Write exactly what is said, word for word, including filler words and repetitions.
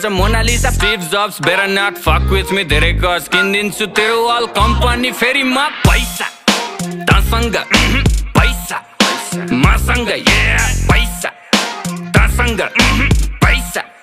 Mona Lisa, Steve Jobs, better not fuck with me. धेरै गज किनिदिन्छु तेरो अल कम्पनी फेरि म पैसा तसँग पैसा मसँग yeah पैसा तसँग पैसा